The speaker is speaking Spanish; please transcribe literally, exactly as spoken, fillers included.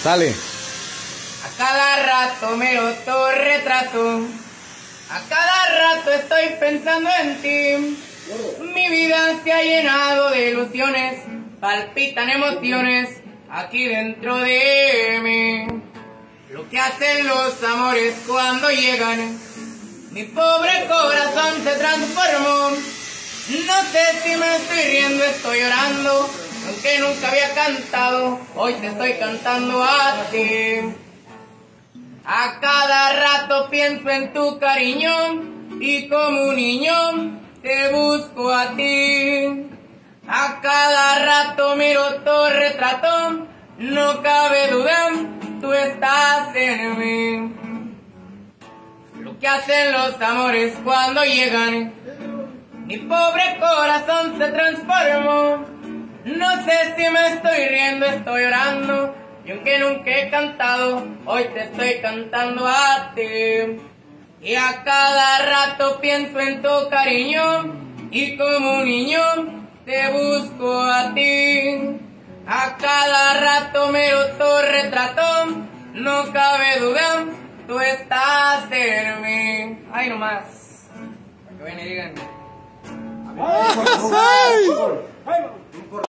Sale. A cada rato me autorretrato, a cada rato estoy pensando en ti. Mi vida se ha llenado de ilusiones, palpitan emociones aquí dentro de mí. Lo que hacen los amores cuando llegan, mi pobre corazón se transformó. No sé si me estoy riendo, estoy llorando, aunque nunca había cantado, hoy te estoy cantando a ti. A cada rato pienso en tu cariño y como un niño te busco a ti. A cada rato miro tu retrato, no cabe duda, tú estás en mí. Lo que hacen los amores cuando llegan, mi pobre corazón se transformó. No sé si me estoy riendo, estoy llorando, y aunque nunca he cantado, hoy te estoy cantando a ti. Y a cada rato pienso en tu cariño, y como un niño te busco a ti. A cada rato miro tu retrato, no cabe duda, tú estás en mí. Ay, nomás, para que vayan y digan. ¡Ay!